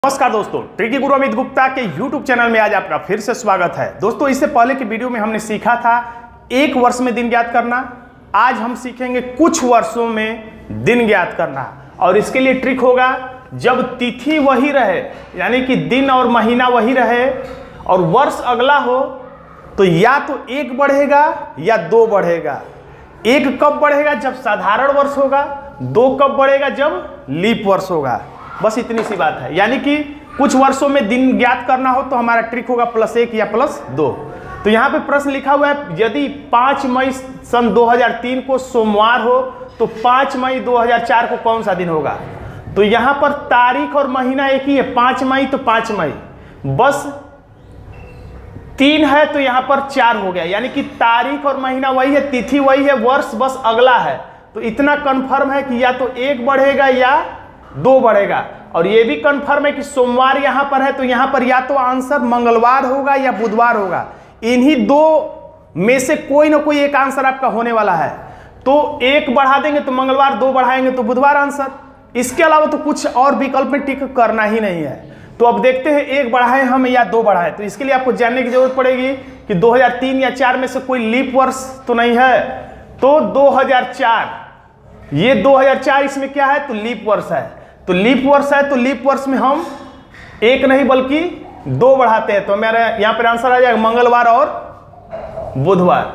नमस्कार दोस्तों, ट्रिकी गुरु अमित गुप्ता के YouTube चैनल में आज आपका फिर से स्वागत है। दोस्तों, इससे पहले की वीडियो में हमने सीखा था एक वर्ष में दिन ज्ञात करना। आज हम सीखेंगे कुछ वर्षों में दिन ज्ञात करना, और इसके लिए ट्रिक होगा जब तिथि वही रहे, यानी कि दिन और महीना वही रहे और वर्ष अगला हो, तो या तो एक बढ़ेगा या दो बढ़ेगा। एक कब बढ़ेगा? जब साधारण वर्ष होगा। दो कब बढ़ेगा? जब लीप वर्ष होगा। बस इतनी सी बात है। यानी कि कुछ वर्षों में दिन ज्ञात करना हो तो हमारा ट्रिक होगा +1 या +2। तो यहाँ पे प्रश्न लिखा हुआ है, यदि 5 मई सन 2003 को सोमवार हो तो 5 मई 2004 को कौन सा दिन होगा? तो यहाँ पर तारीख और महीना एक ही है, 5 मई तो 5 मई, बस 3 है तो यहाँ पर 4 हो गया। यानी कि तारीख और महीना वही है, तिथि वही है, वर्ष बस अगला है। तो इतना कंफर्म है कि या तो एक बढ़ेगा या दो बढ़ेगा। और ये भी कंफर्म है कि सोमवार यहां पर है तो यहां पर या तो आंसर मंगलवार होगा या बुधवार होगा। इन्हीं दो में से कोई ना कोई एक आंसर आपका होने वाला है। तो एक बढ़ा देंगे तो मंगलवार, दो बढ़ाएंगे तो बुधवार आंसर। इसके अलावा तो कुछ और विकल्प में टिक करना ही नहीं है। तो अब देखते हैं एक बढ़ाएं हम या दो बढ़ाएं। तो इसके लिए आपको जानने की जरूरत पड़ेगी कि 2003 या 4 में से कोई लीप वर्ष तो नहीं है। तो 2004, ये 2004 इसमें क्या है? तो लीप वर्ष है। तो लीप वर्ष है तो लीप वर्ष में हम एक नहीं बल्कि दो बढ़ाते हैं। तो मेरा यहां पर आंसर आ जाएगा मंगलवार और बुधवार।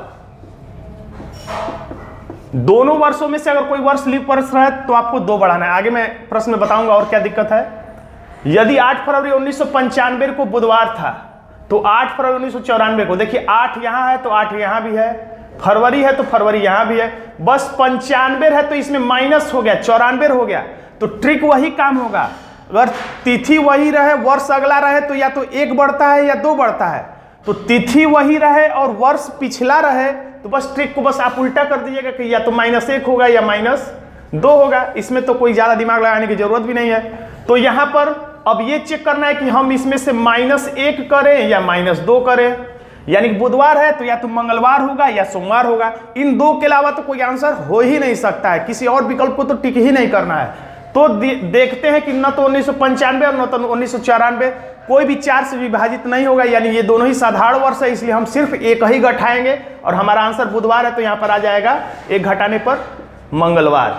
दोनों वर्षों में से अगर कोई वर्ष लीप वर्ष रहे तो आपको दो बढ़ाना है। आगे मैं प्रश्न में बताऊंगा और क्या दिक्कत है। यदि 8 फरवरी 1995 को बुधवार था तो 8 फरवरी 1994 को, देखिए 8 यहां है तो 8 यहां भी है, फरवरी है तो फरवरी यहां भी है, बस 95 है तो इसमें माइनस हो गया, 94 हो गया। तो ट्रिक वही काम होगा। अगर तिथि वही रहे, वर्ष अगला रहे तो या तो एक बढ़ता है या दो बढ़ता है। तो तिथि वही रहे और वर्ष पिछला रहे तो बस ट्रिक को बस आप उल्टा कर दीजिएगा कि या तो -1 होगा या -2 होगा। इसमें तो कोई ज्यादा दिमाग लगाने की जरूरत भी नहीं है। तो यहां पर अब ये चेक करना है कि हम इसमें से -1 करें या -2 करें। यानी कि बुधवार है तो या तो मंगलवार होगा या सोमवार होगा। इन दो के अलावा तो कोई आंसर हो ही नहीं सकता है। किसी और विकल्प को तो टिक ही नहीं करना है। तो देखते हैं कि न तो 1995 और न तो 1994 कोई भी 4 से विभाजित नहीं होगा। यानी ये दोनों ही साधारण वर्ष है, इसलिए हम सिर्फ एक ही घटाएंगे और हमारा आंसर बुधवार है तो यहां पर आ जाएगा एक घटाने पर मंगलवार।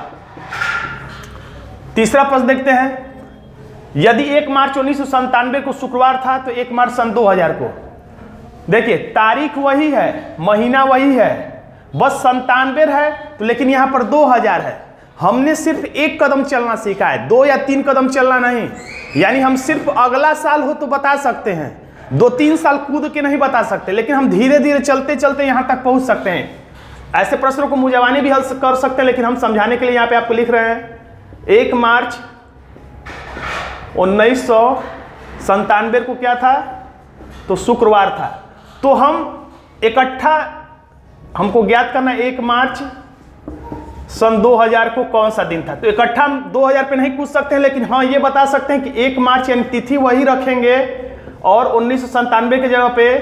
तीसरा प्रश्न देखते हैं, यदि 1 मार्च 1997 को शुक्रवार था तो 1 मार्च सन 2000 को, देखिए तारीख वही है, महीना वही है, बस 97 है तो लेकिन यहां पर 2000 है। हमने सिर्फ एक कदम चलना सीखा है, 2 या 3 कदम चलना नहीं। यानी हम सिर्फ अगला साल हो तो बता सकते हैं, 2-3 साल कूद के नहीं बता सकते, लेकिन हम धीरे धीरे चलते चलते यहां तक पहुंच सकते हैं। ऐसे प्रश्नों को मुजावानी भी हल कर सकते हैं, लेकिन हम समझाने के लिए यहां पे आपको लिख रहे हैं 1 मार्च 1997 को क्या था? तो शुक्रवार था। तो हम इकट्ठा हमको ज्ञात करना 1 मार्च सन 2000 को कौन सा दिन था। तो इकट्ठा हम 2000 पे नहीं पूछ सकते हैं, लेकिन हाँ ये बता सकते हैं कि 1 मार्च यानी तिथि वही रखेंगे और 1997 की जगह पे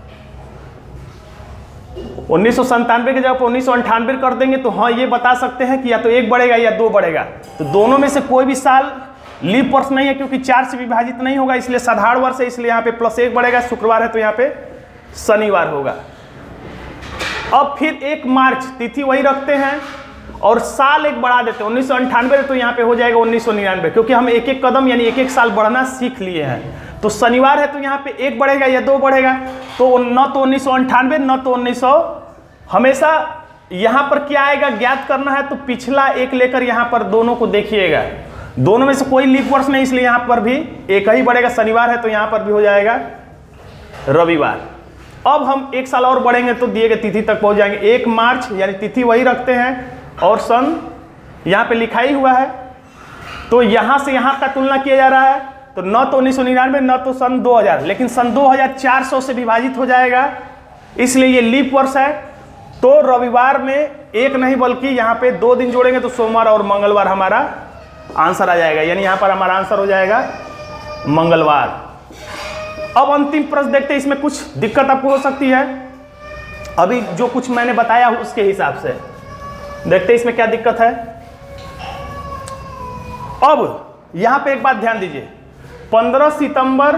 1998 कर देंगे। तो हाँ ये बता सकते हैं कि या तो एक बढ़ेगा या दो बढ़ेगा। तो दोनों में से कोई भी साल लीप वर्ष नहीं है, क्योंकि 4 से विभाजित नहीं होगा, इसलिए साधारण वर्ष है, इसलिए यहाँ पे +1 बढ़ेगा। शुक्रवार है तो यहाँ पे शनिवार होगा। अब फिर 1 मार्च तिथि वही रखते हैं और साल एक बढ़ा देते हैं, 1998 तो यहाँ पे हो जाएगा 1999, क्योंकि हम एक एक कदम यानी एक एक साल बढ़ना सीख लिए हैं। तो शनिवार है तो यहाँ पे एक बढ़ेगा या दो बढ़ेगा। तो न तो 1998 न तो 1900, हमेशा यहाँ पर क्या आएगा ज्ञात करना है तो पिछला एक लेकर यहाँ पर दोनों को देखिएगा। दोनों में से कोई लीप वर्ष नहीं, इसलिए यहाँ पर भी एक ही बढ़ेगा। शनिवार है तो यहाँ पर भी हो जाएगा रविवार। अब हम एक साल और बढ़ेंगे तो दिए गए तिथि तक पहुंच जाएंगे। 1 मार्च यानी तिथि वही रखते हैं और सन यहाँ पे लिखा ही हुआ है, तो यहाँ से यहाँ का तुलना किया जा रहा है। तो न तो 1999 न तो सन 2000, लेकिन सन 2000 400 से विभाजित हो जाएगा, इसलिए ये लीप वर्ष है। तो रविवार में एक नहीं बल्कि यहाँ पे 2 दिन जोड़ेंगे तो सोमवार और मंगलवार हमारा आंसर आ जाएगा। यानी यहाँ पर हमारा आंसर हो जाएगा मंगलवार। अब अंतिम प्रश्न देखते हैं, इसमें कुछ दिक्कत आपको हो सकती है। अभी जो कुछ मैंने बताया उसके हिसाब से देखते हैं इसमें क्या दिक्कत है। अब यहां पे एक बात ध्यान दीजिए, 15 सितंबर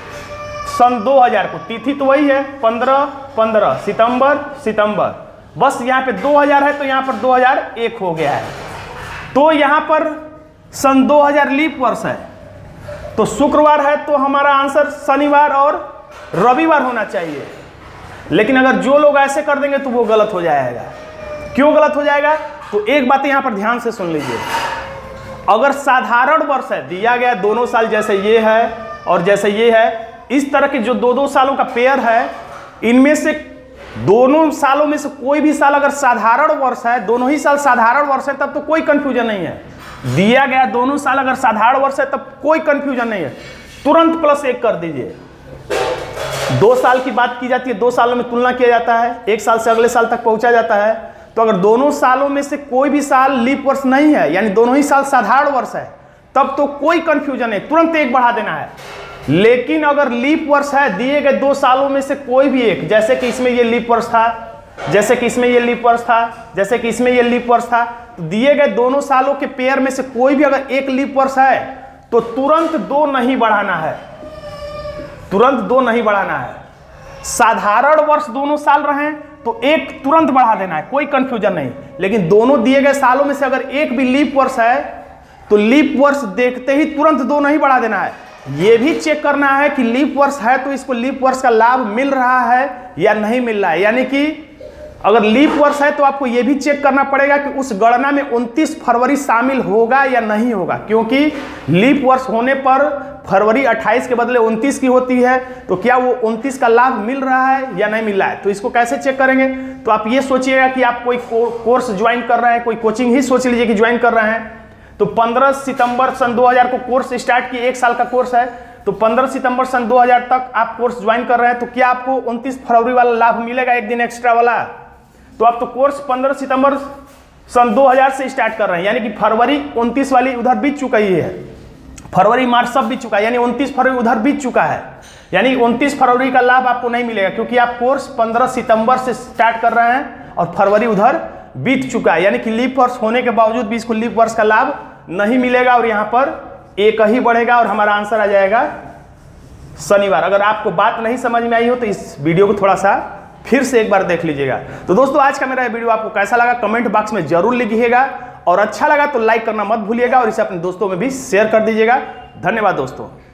सन 2000 को, तिथि तो वही है 15 सितंबर, बस यहाँ पे 2000 है तो यहाँ पर 2001 हो गया है। तो यहाँ पर सन 2000 लीप वर्ष है, तो शुक्रवार है तो हमारा आंसर शनिवार और रविवार होना चाहिए। लेकिन अगर जो लोग ऐसे कर देंगे तो वो गलत हो जाएगा। क्यों गलत हो जाएगा? तो एक बात यहाँ पर ध्यान से सुन लीजिए। अगर साधारण वर्ष है, दिया गया दोनों साल जैसे ये है और जैसे ये है, इस तरह के जो दो सालों का पेयर है, इनमें से दोनों सालों में से कोई भी साल अगर साधारण वर्ष है, दोनों ही साल साधारण वर्ष है, तब तो कोई कंफ्यूजन नहीं है। दिया गया दोनों साल अगर साधारण वर्ष है तब कोई कंफ्यूजन नहीं है, तुरंत +1 कर दीजिए। 2 साल की बात की जाती है, 2 सालों में तुलना किया जाता है, 1 साल से अगले साल तक पहुंचा जाता है। तो अगर दोनों सालों में से कोई भी साल लीप वर्ष नहीं है, यानी दोनों ही साल साधारण वर्ष है, तब तो कोई कंफ्यूजन नहीं, तुरंत 1 बढ़ा देना है। लेकिन अगर लीप वर्ष है, दिए गए 2 सालों में से कोई भी एक, जैसे कि इसमें ये लीप वर्ष था, जैसे कि इसमें ये लीप वर्ष था, जैसे कि इसमें ये लीप वर्ष था, तो दिए गए दोनों सालों के पेयर में से कोई भी अगर एक लीप वर्ष है तो तुरंत 2 नहीं बढ़ाना है, तुरंत 2 नहीं बढ़ाना है। साधारण वर्ष दोनों साल रहे तो 1 तुरंत बढ़ा देना है, कोई कंफ्यूजन नहीं। लेकिन दोनों दिए गए सालों में से अगर एक भी लीप वर्ष है तो लीप वर्ष देखते ही तुरंत 2 नहीं बढ़ा देना है। यह भी चेक करना है कि लीप वर्ष है तो इसको लीप वर्ष का लाभ मिल रहा है या नहीं मिल रहा है। यानी कि अगर लीप वर्ष है तो आपको यह भी चेक करना पड़ेगा कि उस गणना में 29 फरवरी शामिल होगा या नहीं होगा, क्योंकि लीप वर्ष होने पर फरवरी 28 के बदले 29 की होती है, तो क्या वो 29 का लाभ मिल रहा है या नहीं मिल रहा है। तो इसको कैसे चेक करेंगे? तो आप ये सोचिएगा कि आप कोई कोर्स ज्वाइन कर रहे हैं, कोई कोचिंग ही सोच लीजिए कि ज्वाइन कर रहे हैं। तो 15 सितंबर सन 2000 को कोर्स स्टार्ट किए, 1 साल का कोर्स है, तो 15 सितंबर सन 2000 तक आप कोर्स ज्वाइन कर रहे हैं, तो क्या आपको 29 फरवरी वाला लाभ मिलेगा, 1 दिन एक्स्ट्रा वाला? तो आप तो कोर्स 15 सितंबर सन 2000 से स्टार्ट कर रहे हैं, यानी कि फरवरी 29 वाली उधर बीत चुका ही है, फरवरी मार्च सब बीत चुका है, यानी 29 फरवरी उधर बीत चुका है, यानी 29 फरवरी का लाभ आपको नहीं मिलेगा, क्योंकि आप कोर्स 15 सितंबर से स्टार्ट कर रहे हैं और फरवरी उधर बीत चुका है। यानी कि लीप वर्ष होने के बावजूद भी इसको लीप वर्ष का लाभ नहीं मिलेगा और यहाँ पर 1 ही बढ़ेगा और हमारा आंसर आ जाएगा शनिवार। अगर आपको बात नहीं समझ में आई हो तो इस वीडियो को थोड़ा सा फिर से एक बार देख लीजिएगा। तो दोस्तों, आज का मेरा वीडियो आपको कैसा लगा कमेंट बॉक्स में जरूर लिखिएगा, और अच्छा लगा तो लाइक करना मत भूलिएगा और इसे अपने दोस्तों में भी शेयर कर दीजिएगा। धन्यवाद दोस्तों।